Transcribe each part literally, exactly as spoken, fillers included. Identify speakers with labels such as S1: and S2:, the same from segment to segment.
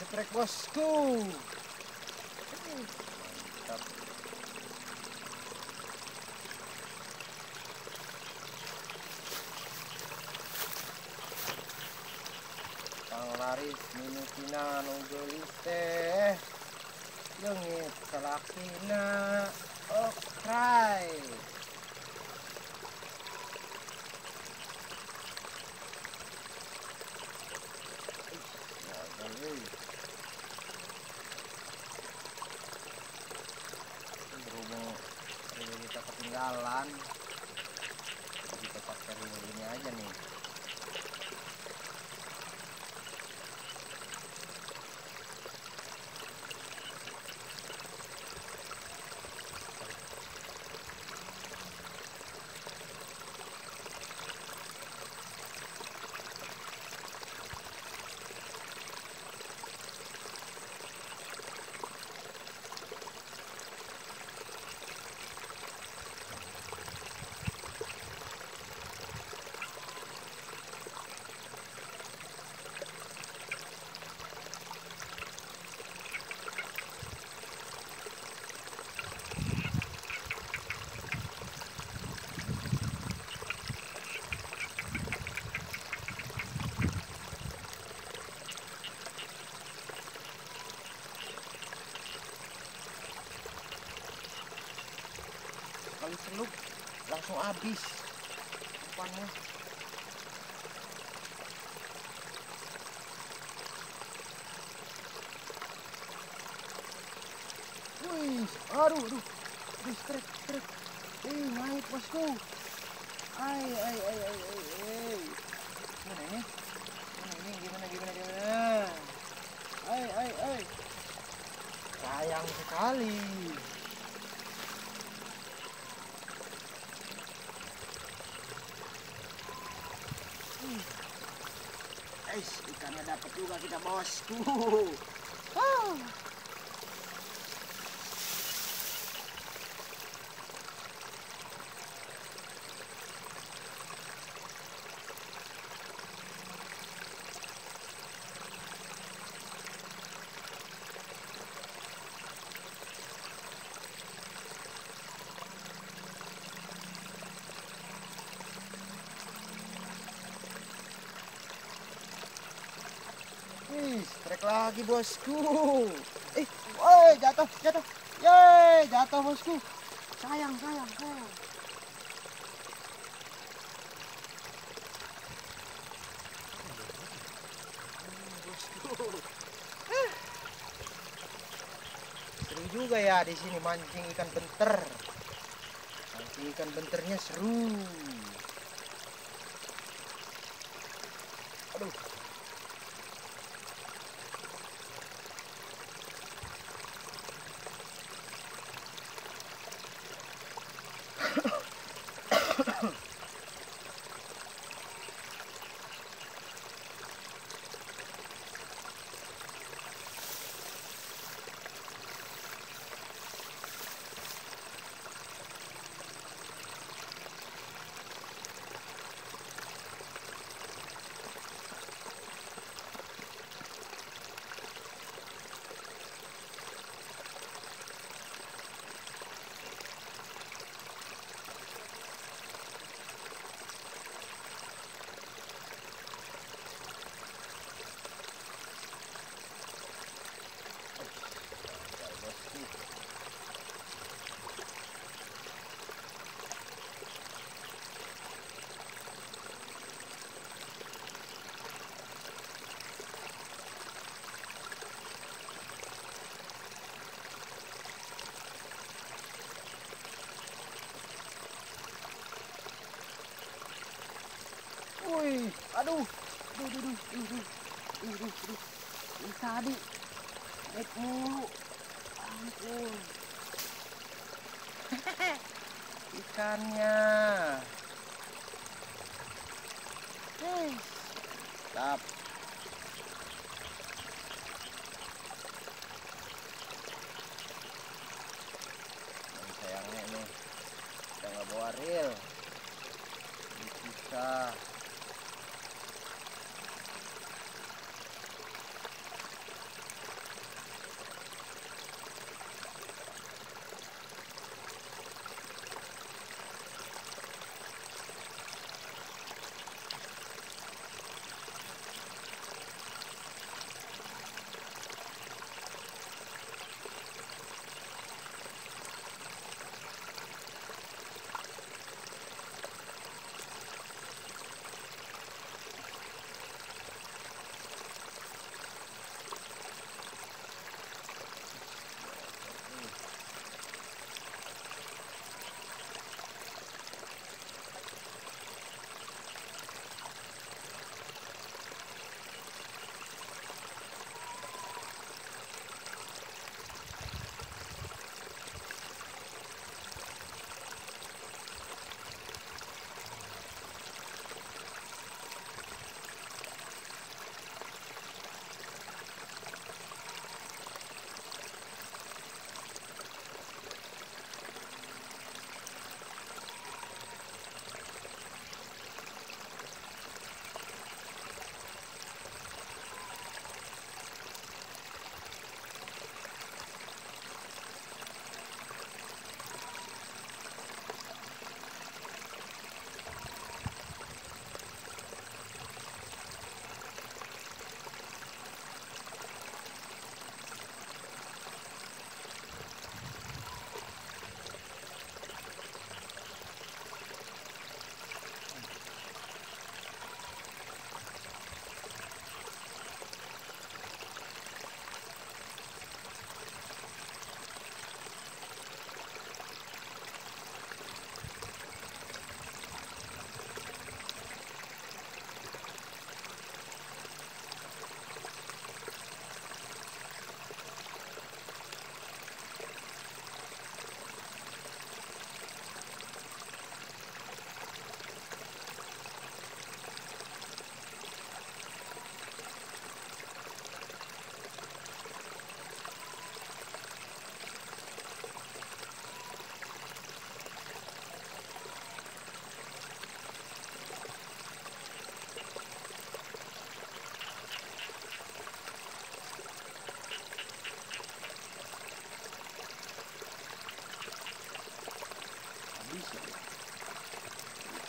S1: setrek bosku. Mantap. Pang laris minutina nunggelis teh. Leungit salakina okray. Berhubung reel kita ketinggalan, kita pakai reel ini aja nih. Kali seluk langsung habis umpannya. Wih, aduh, aduh, aduh, strek, strek, wih, naik bosku. Ay, ay, ay, ay, ay, ay. Gimana ini? Gimana ini? Gimana, gimana, gimana? Ay, ay, ay. Sayang sekali. Guys, ikannya dapat juga kita bosku. Wow. Wih, strek lagi bosku. Eh, woi, jatuh, jatuh. Yeay, jatuh bosku. Sayang, sayang, sayang. Hmm, bosku. Eh. Seru juga ya di sini mancing ikan benter. Mancing ikan benternya seru. Aduh. Wih, aduh, aduh, aduh, aduh, aduh, aduh, aduh, aduh. Ini tadi naik mulu, ampun. Ikannya, hei, stop. Ini sayangnya nih, kita nggak bawa reel, bisa.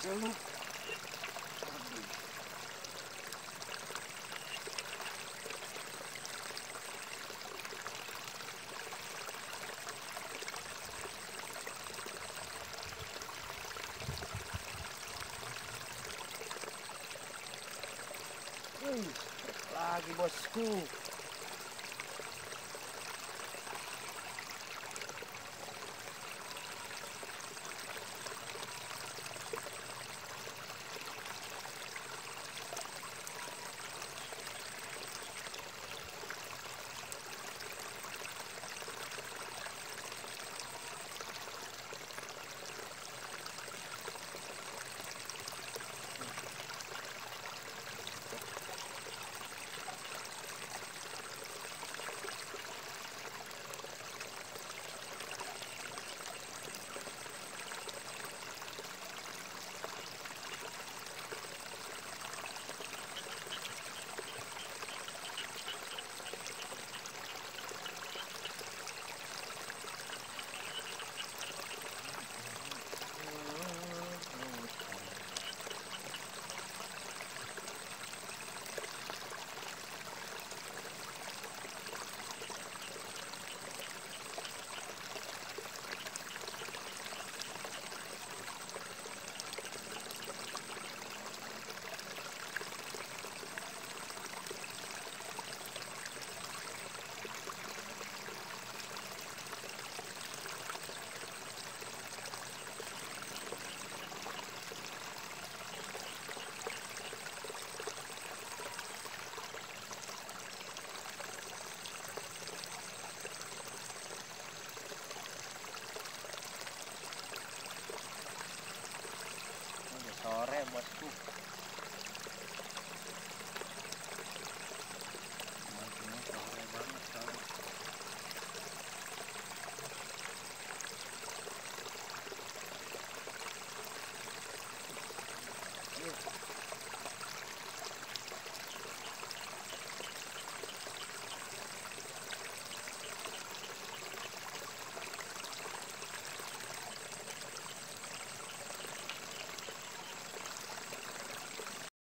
S1: Aduh. Wih, lagi bosku.